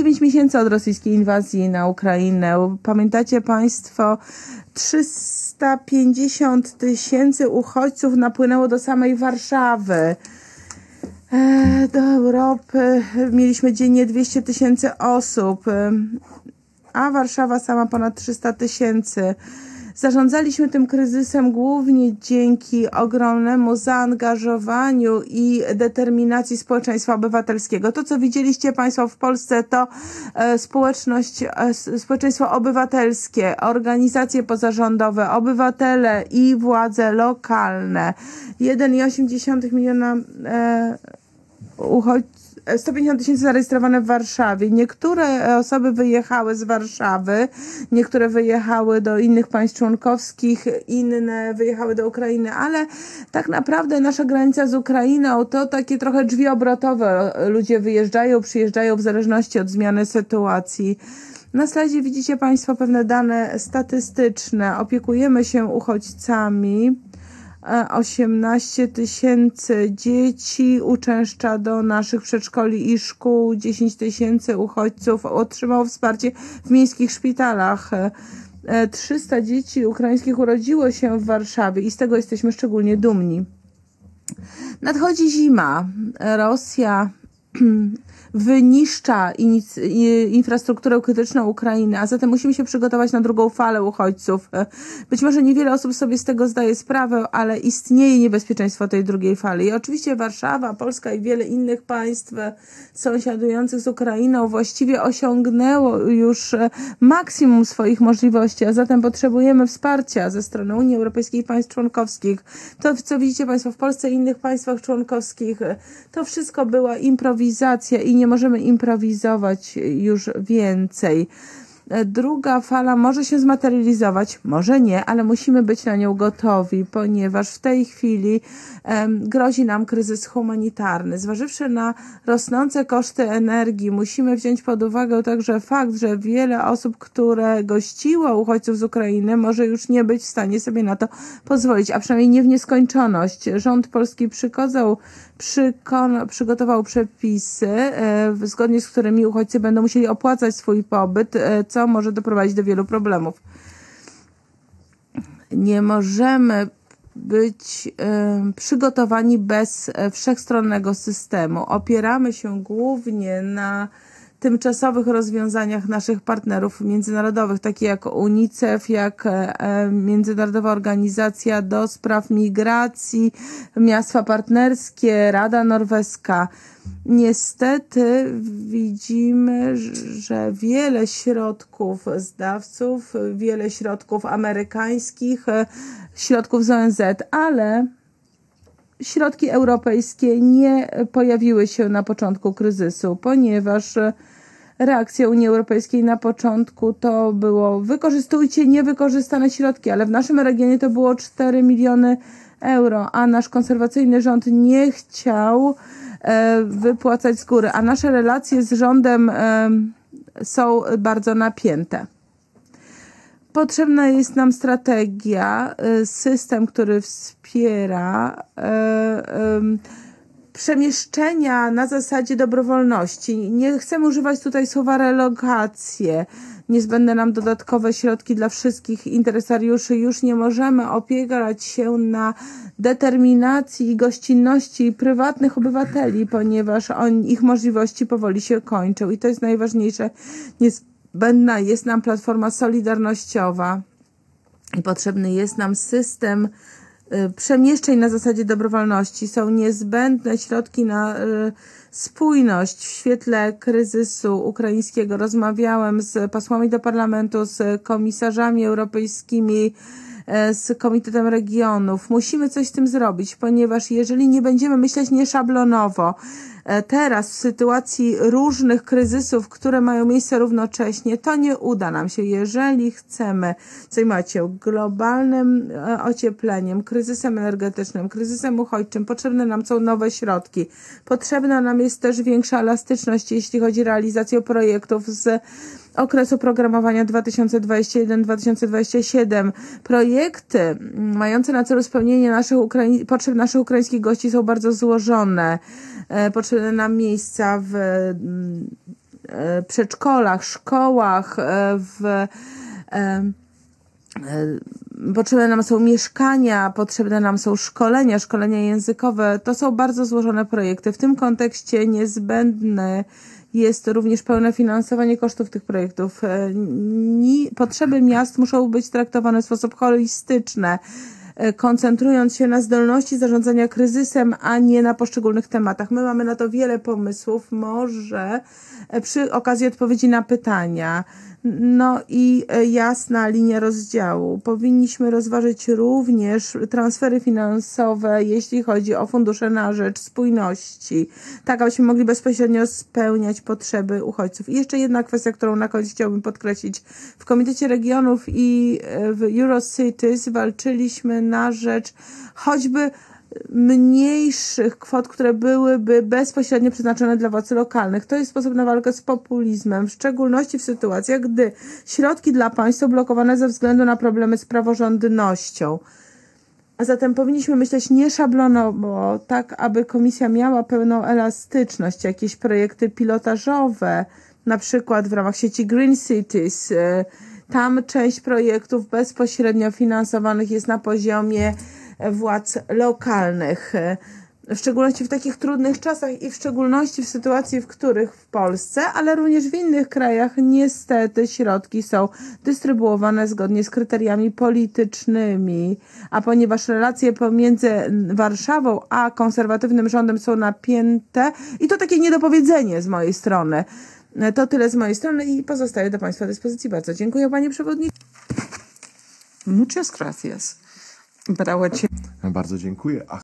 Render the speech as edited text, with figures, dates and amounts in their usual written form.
9 miesięcy od rosyjskiej inwazji na Ukrainę. Pamiętacie Państwo, 350 000 uchodźców napłynęło do samej Warszawy. Do Europy mieliśmy dziennie 200 000 osób, a Warszawa sama ponad 300 000. Zarządzaliśmy tym kryzysem głównie dzięki ogromnemu zaangażowaniu i determinacji społeczeństwa obywatelskiego. To, co widzieliście Państwo w Polsce, to społeczeństwo obywatelskie, organizacje pozarządowe, obywatele i władze lokalne. 1,8 miliona uchodźców. 150 000 zarejestrowane w Warszawie. Niektóre osoby wyjechały z Warszawy, niektóre wyjechały do innych państw członkowskich, inne wyjechały do Ukrainy, ale tak naprawdę nasza granica z Ukrainą to takie trochę drzwi obrotowe. Ludzie wyjeżdżają, przyjeżdżają w zależności od zmiany sytuacji. Na slajdzie widzicie Państwo pewne dane statystyczne. Opiekujemy się uchodźcami. 18 000 dzieci uczęszcza do naszych przedszkoli i szkół. 10 000 uchodźców otrzymało wsparcie w miejskich szpitalach. 300 dzieci ukraińskich urodziło się w Warszawie i z tego jesteśmy szczególnie dumni. Nadchodzi zima. Rosja wyniszcza infrastrukturę krytyczną Ukrainy, a zatem musimy się przygotować na drugą falę uchodźców. Być może niewiele osób sobie z tego zdaje sprawę, ale istnieje niebezpieczeństwo tej drugiej fali. I oczywiście Warszawa, Polska i wiele innych państw sąsiadujących z Ukrainą właściwie osiągnęło już maksimum swoich możliwości, a zatem potrzebujemy wsparcia ze strony Unii Europejskiej i państw członkowskich. To, co widzicie Państwo w Polsce i innych państwach członkowskich, to wszystko była improwizacja i nie możemy improwizować już więcej. Druga fala może się zmaterializować, może nie, ale musimy być na nią gotowi, ponieważ w tej chwili grozi nam kryzys humanitarny. Zważywszy na rosnące koszty energii, musimy wziąć pod uwagę także fakt, że wiele osób, które gościło uchodźców z Ukrainy, może już nie być w stanie sobie na to pozwolić, a przynajmniej nie w nieskończoność. Rząd polski przygotował przepisy, zgodnie z którymi uchodźcy będą musieli opłacać swój pobyt, co może doprowadzić do wielu problemów. Nie możemy być przygotowani bez wszechstronnego systemu. Opieramy się głównie na tymczasowych rozwiązaniach naszych partnerów międzynarodowych, takie jak UNICEF, jak Międzynarodowa Organizacja do Spraw Migracji, Miasta Partnerskie, Rada Norweska. Niestety widzimy, że wiele środków z dawców, wiele środków amerykańskich, środków z ONZ, ale środki europejskie nie pojawiły się na początku kryzysu, ponieważ reakcja Unii Europejskiej na początku to było: wykorzystujcie niewykorzystane środki, ale w naszym regionie to było 4 miliony euro, a nasz konserwacyjny rząd nie chciał wypłacać z góry, a nasze relacje z rządem są bardzo napięte. Potrzebna jest nam strategia, system, który wspiera przemieszczenia na zasadzie dobrowolności. Nie chcemy używać tutaj słowa relokacje. Niezbędne nam dodatkowe środki dla wszystkich interesariuszy. Już nie możemy opierać się na determinacji i gościnności prywatnych obywateli, ponieważ ich możliwości powoli się kończą. I to jest najważniejsze. Niezbędna jest nam platforma solidarnościowa i potrzebny jest nam system przemieszczeń na zasadzie dobrowolności. Są niezbędne środki na spójność w świetle kryzysu ukraińskiego. Rozmawiałem z posłami do parlamentu, z komisarzami europejskimi, z Komitetem Regionów. Musimy coś z tym zrobić, ponieważ jeżeli nie będziemy myśleć nieszablonowo, teraz w sytuacji różnych kryzysów, które mają miejsce równocześnie, to nie uda nam się. Jeżeli chcemy zajmować się globalnym ociepleniem, kryzysem energetycznym, kryzysem uchodźczym, potrzebne nam są nowe środki. Potrzebna nam jest też większa elastyczność, jeśli chodzi o realizację projektów z okresu programowania 2021-2027. Projekty mające na celu spełnienie potrzeb naszych ukraińskich gości są bardzo złożone. Potrzebne nam miejsca w przedszkolach, szkołach, potrzebne nam są mieszkania, potrzebne nam są szkolenia językowe. To są bardzo złożone projekty. W tym kontekście niezbędne jest również pełne finansowanie kosztów tych projektów. Potrzeby miast muszą być traktowane w sposób holistyczny, koncentrując się na zdolności zarządzania kryzysem, a nie na poszczególnych tematach. My mamy na to wiele pomysłów, może przy okazji odpowiedzi na pytania. No i jasna linia rozdziału. Powinniśmy rozważyć również transfery finansowe, jeśli chodzi o fundusze na rzecz spójności, tak abyśmy mogli bezpośrednio spełniać potrzeby uchodźców. I jeszcze jedna kwestia, którą na koniec chciałbym podkreślić. W Komitecie Regionów i w Eurocities walczyliśmy na rzecz choćby mniejszych kwot, które byłyby bezpośrednio przeznaczone dla władz lokalnych. To jest sposób na walkę z populizmem, w szczególności w sytuacjach, gdy środki dla państw są blokowane ze względu na problemy z praworządnością. A zatem powinniśmy myśleć nieszablonowo, tak aby komisja miała pełną elastyczność, jakieś projekty pilotażowe, na przykład w ramach sieci Green Cities. Tam część projektów bezpośrednio finansowanych jest na poziomie władz lokalnych, w szczególności w takich trudnych czasach i w szczególności w sytuacji, w których w Polsce, ale również w innych krajach niestety środki są dystrybuowane zgodnie z kryteriami politycznymi, a ponieważ relacje pomiędzy Warszawą a konserwatywnym rządem są napięte i to takie niedopowiedzenie z mojej strony. To tyle z mojej strony i pozostaję do Państwa dyspozycji. Bardzo dziękuję, Panie Przewodniczący. Muchas gracias. Bardzo dziękuję.